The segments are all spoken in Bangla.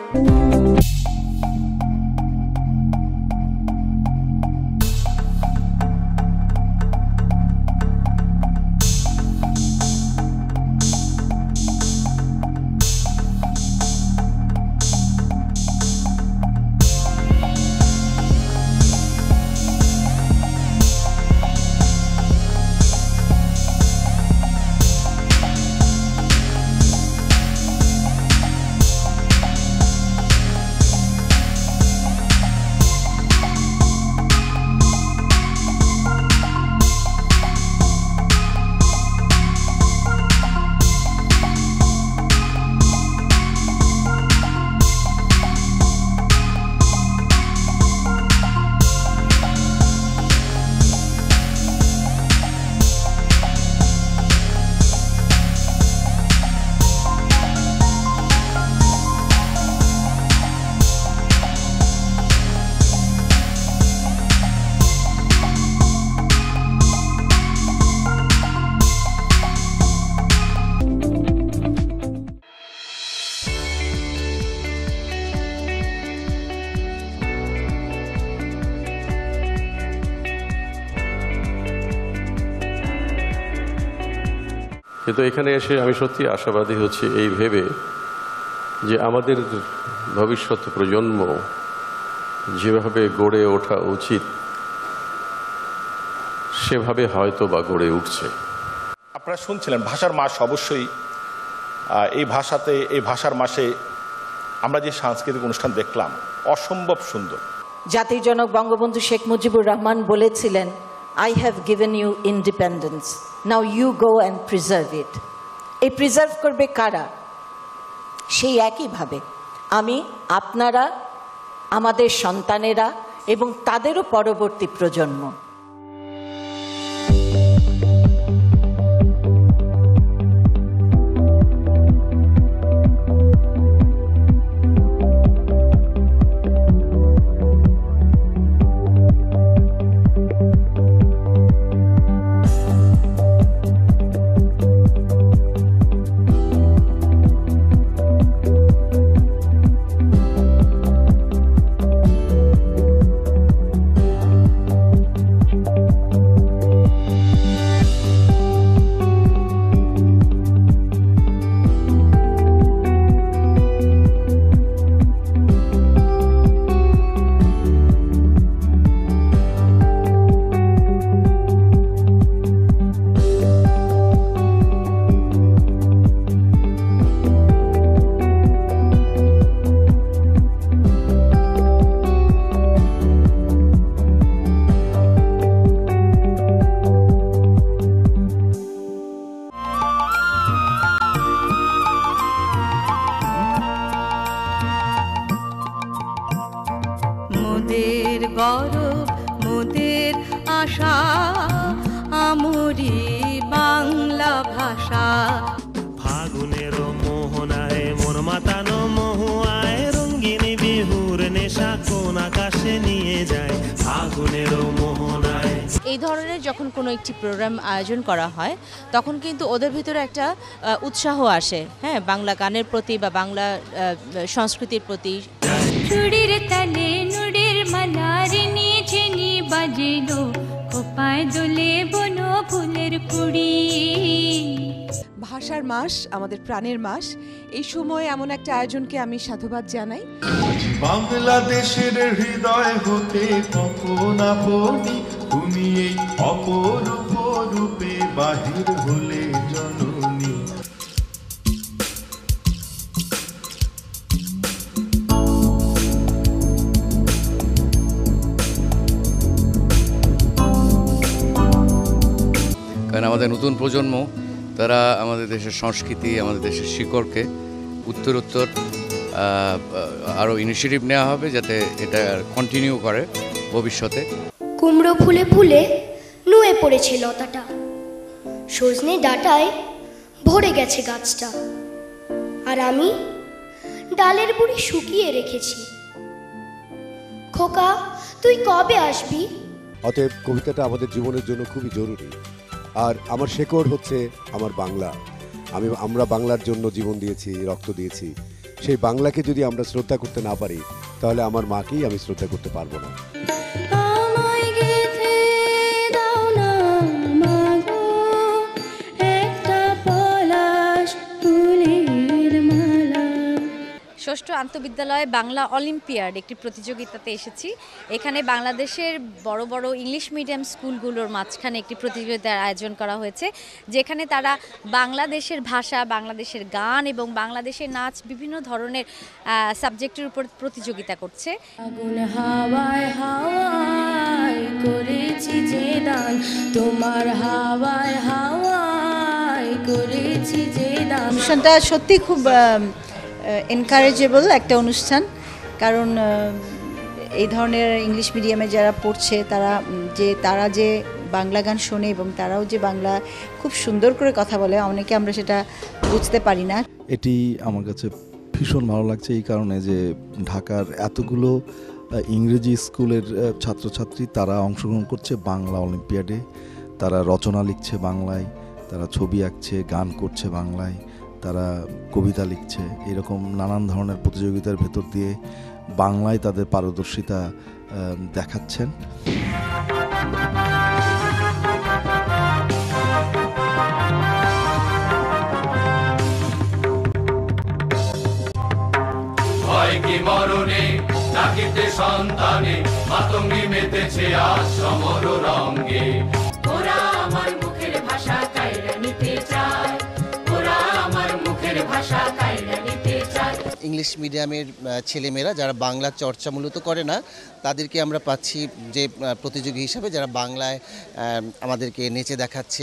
কিন্তু এখানে এসে আমি সত্যি আশাবাদী হচ্ছি এই ভেবে যে আমাদের ভবিষ্যৎ প্রজন্ম যেভাবে গড়ে ওঠা উচিত সেভাবে হয়তো বা গড়ে উঠছে। আপনারা শুনছিলেন ভাষার মাস। অবশ্যই এই ভাষার মাসে আমরা যে সাংস্কৃতিক অনুষ্ঠান দেখলাম অসম্ভব সুন্দর। জাতির জনক বঙ্গবন্ধু শেখ মুজিবুর রহমান বলেছিলেন, I have given you independence. Now you go and preserve it. এই প্রিজার্ভ করবে কারা? সেই একইভাবে আমি, আপনারা, আমাদের সন্তানেরা এবং তাদেরও পরবর্তী প্রজন্ম। মোদের গৌরব, মোদের আশা, আমরি বাংলা ভাষা। ফাগুনের মোহনায় মন মাতানো মহুয়ায় রঙ্গিনী বিহুর নেশা কোন আকাশে নিয়ে যায়। ফাগুনের মোহনায় এই ধরনের যখন কোনো একটি প্রোগ্রাম আয়োজন করা হয় তখন কিন্তু ওদের ভিতরে একটা উৎসাহ আসে, হ্যাঁ, বাংলা গানের প্রতি বা বাংলা সংস্কৃতির প্রতি। চুড়ির তালে নুড়ির মালারি নিয়ে ঝিনি বাজিলো, কোপায় দোলে বনো ফুলের কুড়ি। ভাষার মাস আমাদের প্রাণের মাস। এই সময় এমন একটা আয়োজনকে আমি সাধুবাদ জানাই। বাংলাদেশের হৃদয় হতে কখন আপনি তুমি এই অপরূপ রূপে বাহির হলে জননী। কারণ আমাদের নতুন প্রজন্ম তারা আমাদের দেশের সংস্কৃতি, আমাদের দেশের শিকড়কে উত্তরোত্তর আরও ইনিশিয়েটিভ নেওয়া হবে যাতে এটা কন্টিনিউ করে ভবিষ্যতে। কুমড়ো ফুলে ফুলে নুয়ে পড়েছে লতাটা, সজনে ডাঁটায় ভরে গেছে গাছটা, আর আমি ডালের বুড়ি শুকিয়ে রেখেছি। খোকা, তুই কবে আসবি? অতএব কবিতাটা আমাদের জীবনের জন্য খুবই জরুরি। আর আমার শেকড় হচ্ছে আমার বাংলা। আমরা বাংলার জন্য জীবন দিয়েছি, রক্ত দিয়েছি, সেই বাংলাকে যদি আমরা শ্রদ্ধা করতে না পারি তাহলে আমার মাকেই আমি শ্রদ্ধা করতে পারবো না। ষষ্ঠ আন্তঃবিদ্যালয় বাংলা অলিম্পিয়াড একটি প্রতিযোগিতাতে এসেছি। এখানে বাংলাদেশের বড় বড় ইংলিশ মিডিয়াম স্কুলগুলোর মাঝখানে একটি প্রতিযোগিতার আয়োজন করা হয়েছে, যেখানে তারা বাংলাদেশের ভাষা, বাংলাদেশের গান এবং বাংলাদেশের নাচ বিভিন্ন ধরনের সাবজেক্টের উপর প্রতিযোগিতা করছে। আগুন হাওয়ায় হাওয়ায় করেছি যে দান, তোমার হাওয়ায় হাওয়ায় করেছি যে দান। অনুষ্ঠানটা সত্যি খুব এনকারেজেবল একটা অনুষ্ঠান, কারণ এই ধরনের ইংলিশ মিডিয়ামে যারা পড়ছে তারা যে বাংলা গান শোনে এবং তারাও যে বাংলা খুব সুন্দর করে কথা বলে, অনেকে আমরা সেটা বুঝতে পারি না। এটি আমার কাছে ভীষণ ভালো লাগছে এই কারণে যে ঢাকার এতগুলো ইংরেজি স্কুলের ছাত্রছাত্রী তারা অংশগ্রহণ করছে বাংলা অলিম্পিয়াডে। তারা রচনা লিখছে বাংলায়, তারা ছবি আঁকছে, গান করছে বাংলায়, তারা কবিতা লিখছে। এরকম নানান ধরনের প্রতিযোগিতার ভেতর দিয়ে বাংলায় তাদের পারদর্শিতা দেখাচ্ছেন। ভয় কি মরণে ডাকিতে সন্তানে, মাতঙ্গি মেতেছে আজ সমর রঙ্গে। ওরা আমার মুখের ভাষা কাইরা নিতে চায়, ওরা আমার মুখের ভাষা কাইরা নিতে চায়। ইংলিশ মিডিয়ামের ছেলেমেয়েরা যারা বাংলা চর্চা মূলত করে না, তাদেরকে আমরা পাচ্ছি যে প্রতিযোগী হিসাবে, যারা বাংলায় আমাদেরকে নেচে দেখাচ্ছে।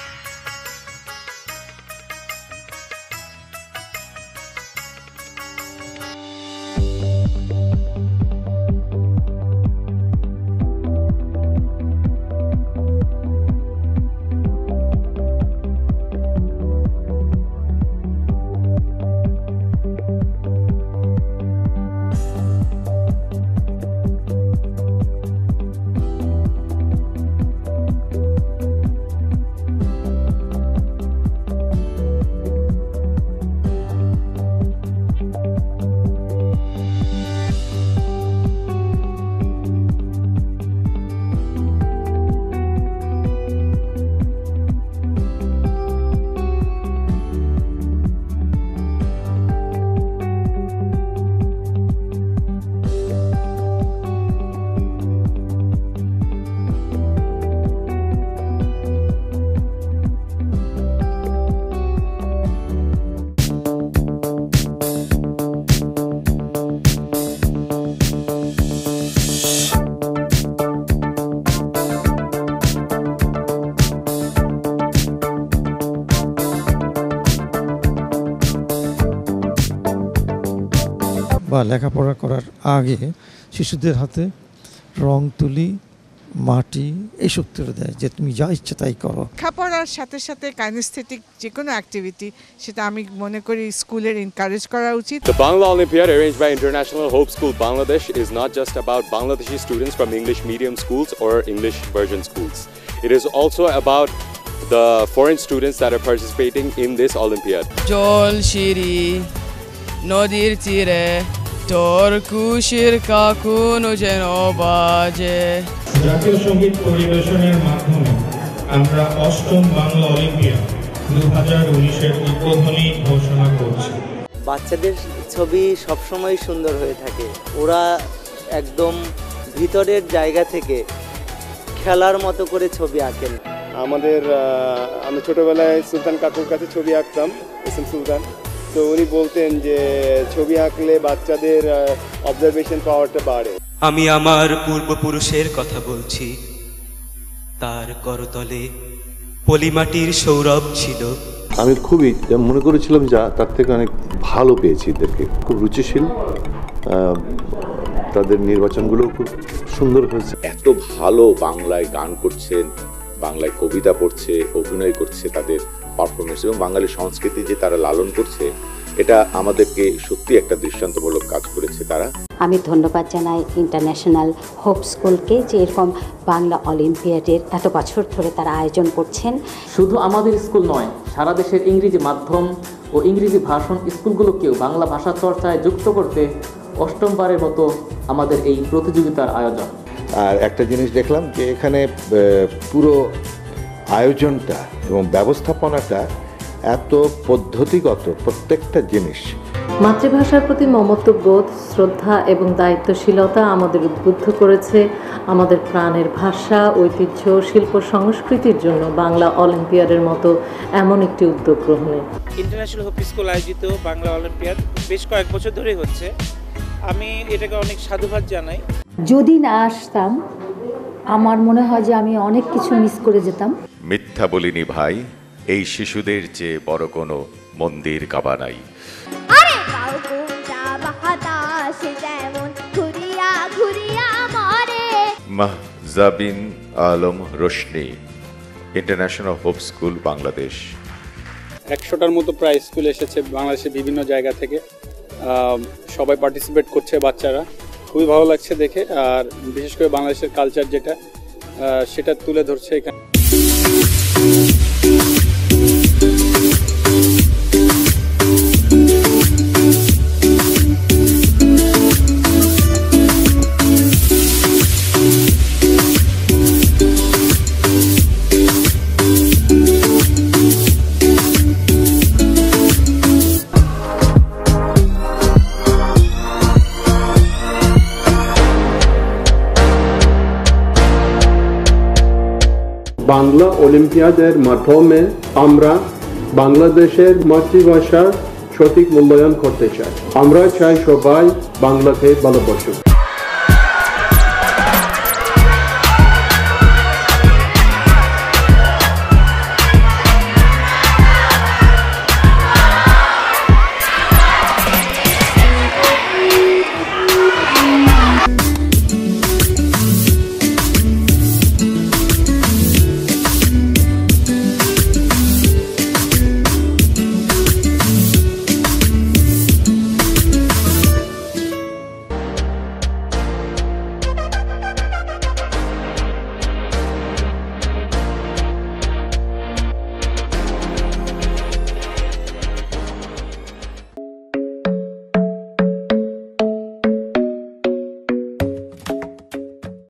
বা লেখাপড়া করার আগে শিশুদের হাতে রং তুলি, মাটি এইসব তুলে দেয় যে তুমি যা ইচ্ছে তাই করো। লেখাপড়ার সাথে সাথে কাইনেস্থেটিক যে কোনো অ্যাক্টিভিটি, সেটা আমি মনে করি স্কুলের এনকারেজ করা উচিত। The Bangla Olympiad arranged by International Hope School Bangladesh is not just about Bangladeshi students from English medium schools or English version schools. It is also about the foreign students that are participating in this Olympiad. জল শিরি নদীর তীরে তোর কুশির কাকুনো যেন বাজে। জাতীয় সঙ্গীত পরিবেশনের মাধ্যমে আমরা অষ্টম বাংলা অলিম্পিয়াড 2019-এর উদ্বোধনী ঘোষণা করছি। বাচ্চাদের ছবি সবসময় সুন্দর হয়ে থাকে, ওরা একদম ভিতরের জায়গা থেকে খেলার মতো করে ছবি আঁকেন। আমি ছোটবেলায় সুলতান কাকুর কাছে ছবি আঁকতাম, এস এম সুলতান। তো উনি বলতেন যে ছবি আঁকলে বাচ্চাদের অবজারভেশন পাওয়ারটা বাড়ে। আমি আমার পূর্বপুরুষের কথা বলছি, তার করতলে পলিমাটির সৌরভ ছিল। আমি খুবই মনে করেছিলাম যা তার থেকে অনেক ভালো পেয়েছি এদেরকে, খুব রুচিশীল, তাদের নির্বাচনগুলো খুব সুন্দর হয়েছে। এত ভালো বাংলায় গান করছেন, বাংলায় কবিতা পড়ছে, অভিনয় করছে, তাদের পারফরমেন্স এবং বাঙালি সংস্কৃতি যে তারা লালন করছে, এটা আমাদেরকে সত্যি একটা দৃষ্টান্তমূলক কাজ করেছে তারা। আমি ধন্যবাদ জানাই ইন্টারন্যাশনাল হোপ স্কুলকে যে এরকম বাংলা অলিম্পিয়াডের এত বছর ধরে তারা আয়োজন করছেন। শুধু আমাদের স্কুল নয়, সারা দেশের ইংরেজি মাধ্যম ও ইংরেজি ভাষণ স্কুলগুলোকেও বাংলা ভাষা চর্চায় যুক্ত করতে অষ্টমবারের মতো আমাদের এই প্রতিযোগিতার আয়োজন। আর একটা জিনিস দেখলাম যে এখানে পুরো আয়োজনটা এবং ব্যবস্থাপনাটা এত পদ্ধতিগত, প্রত্যেকটা জিনিস। মাতৃভাষার প্রতি মমত্ববোধ, শ্রদ্ধা এবং দায়িত্বশীলতা আমাদের উদ্বুদ্ধ করেছে আমাদের প্রাণের ভাষা, ঐতিহ্য, শিল্প সংস্কৃতির জন্য বাংলা অলিম্পিয়াডের মতো এমন একটি উদ্যোগ গ্রহণে। ইন্টারন্যাশনাল হোপ স্কুল আয়োজিত বাংলা অলিম্পিয়াড বেশ কয়েক বছর ধরেই হচ্ছে। আমি এটাকে অনেক সাধুবাদ জানাই। যদি না আসতাম আমার মনে হয় যে আমি অনেক কিছু মিস করে যেতাম। মিথ্যা বলিনি ভাই, এই শিশুদের চেয়ে বড় কোনো মন্দির কাবা নাই। Mahjabin Alam Roshni, international hope school Bangladesh. 100টার মতো প্রায় স্কুল এসেছে বাংলাদেশের বিভিন্ন জায়গা থেকে। সবাই পার্টিসিপেট করছে, বাচ্চারা খুবই ভালো লাগছে দেখে। আর বিশেষ করে বাংলাদেশের কালচার যেটা সেটা তুলে ধরছে এখানে। বাংলা অলিম্পিয়াডের মাধ্যমে আমরা বাংলাদেশের মাতৃভাষার সঠিক মূল্যায়ন করতে চাই। আমরা চাই সবাই বাংলাকে ভালোবাসুক।